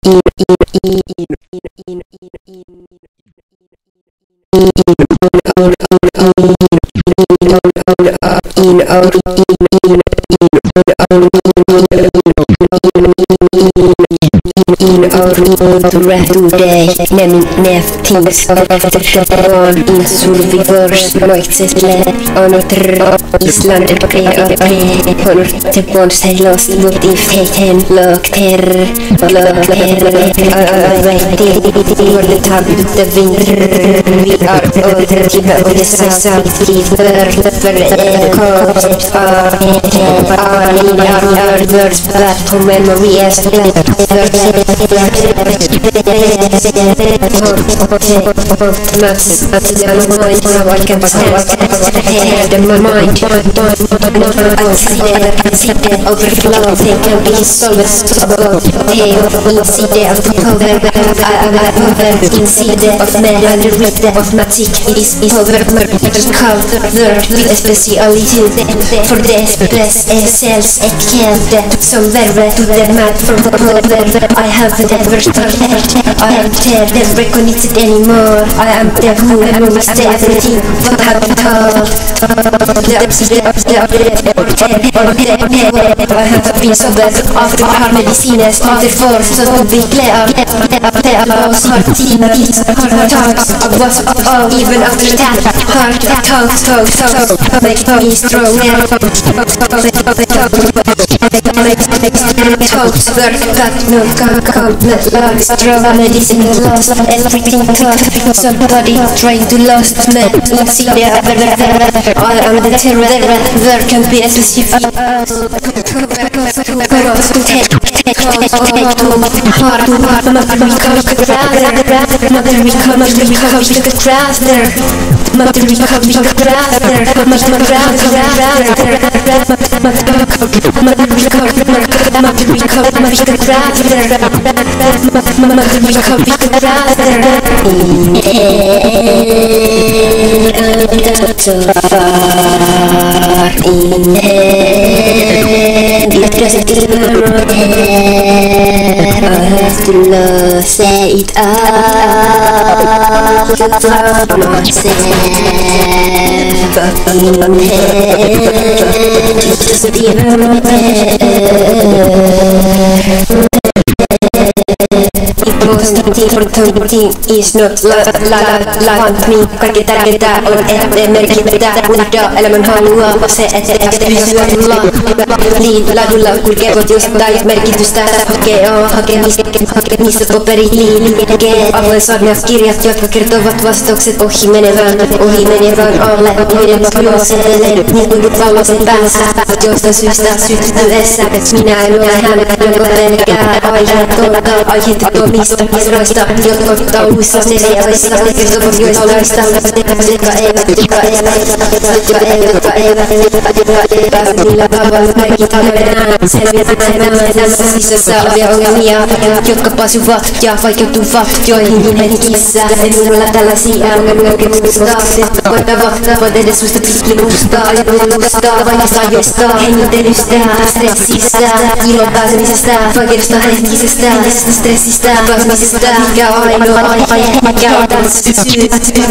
Today, things on in survivors, moitsestle on Island honor the bonds I lost motive taken lockter for the time the winter we are all the south river concept in our words but to memories overflow they can be solved incident of power incident of man of magic is over covered with speciality for this cells it can't somewhere to the map for the power I have never started I am never connected anymore I am the who knows everything what happened I have been so bad after our medicines therefore so to be clear about heart talks even after that heart talks make me stronger talks work but no come like strong medicine lost everything thought somebody trying to lost me see the I am the terror there can be a specific say it out myself most important thing is not want me kaikki on että merkitä uida elämän halua se että pysyä ladulla kulkevat jostain merkitystä hakemista paperiliikkeet avoin sarnat kirjat jotka kertovat vastaukset ohi menevän alle muiden juoksentelen niin kuin palloset päässä jostain syystä syttyessä minä en ole hänet jonka pelkää aiheet komista Israelista, jotka tauluissa seriaaleissa kertovat joistaista jotka eivät millä tavalla merkitä selviämään sisässä olevia ongelmia jotka pasuvat ja vaikeutuvat joihin henkissä minulla tällaisia ongelmia voit edes suista tutkimusta ajattelusta vaikeasta ajoista hengittelystä stressistä ilon pääsemisestä vaikeudesta henkisestä stressistä plasmisesta mikä on ainoa aihe mikä on syy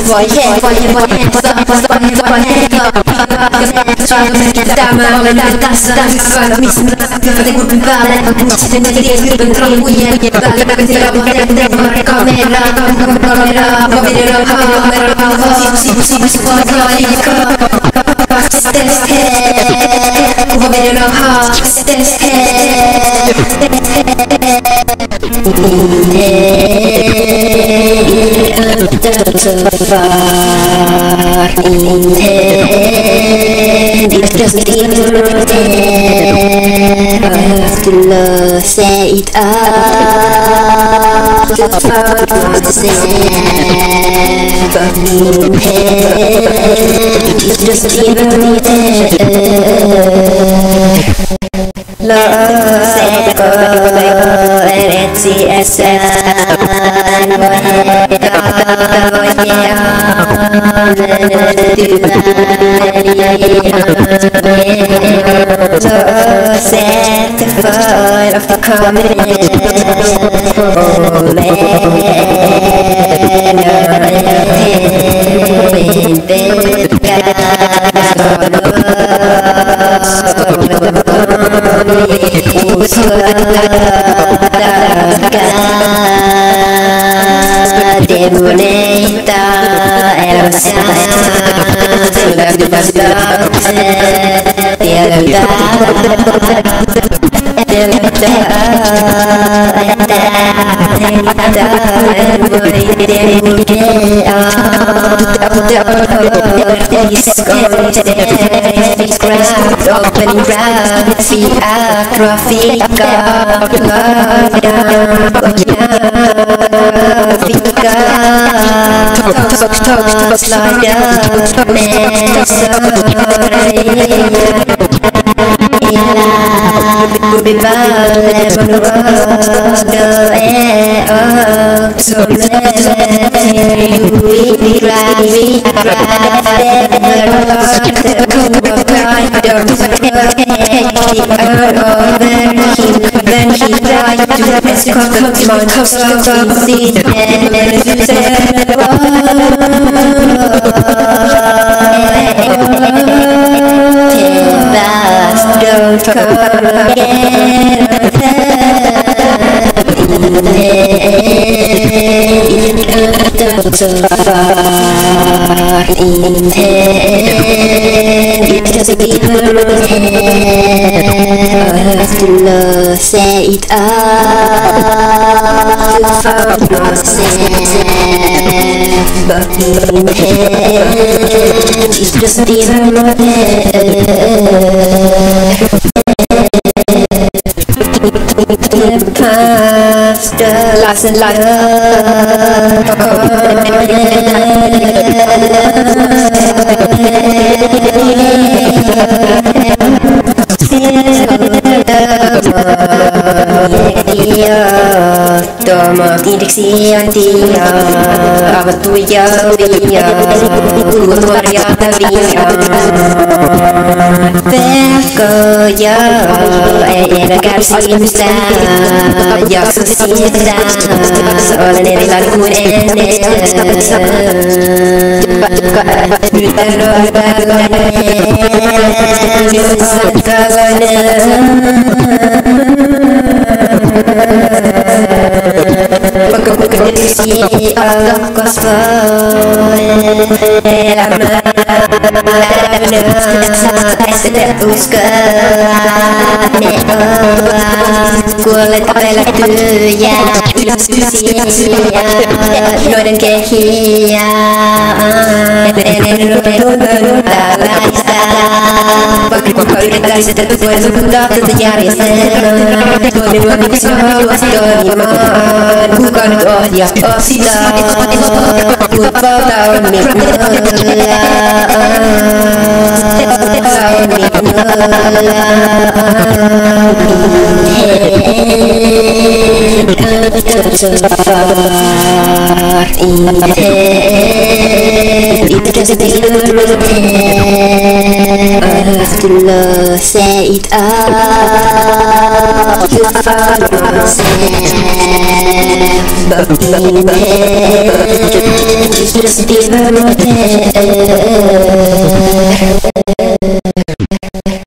tämä olen tässä missä joten kurpin päälle sitten kurpin trollujen päälle kamera say it out la Set the fire of the common Demoneta era Then he tried to don't come say it all for yourself, but in head it's just even more past lots and lots Toma dirección dia Ava tuya via Gloria via Vergonya Era garcinta Jag som sitter Solen är i lagunen Utan kuolet pelättyjä ylösysiä noiden kehiä ennen tuntunut tällaista vaikka yrittäisit et voi muuttaa tätä järjestelmää toimimaan miksi haluaisit toimimaan kuka nyt ohjaa sitä kun valta on minulla say it all you found yourself, but in head it's just even more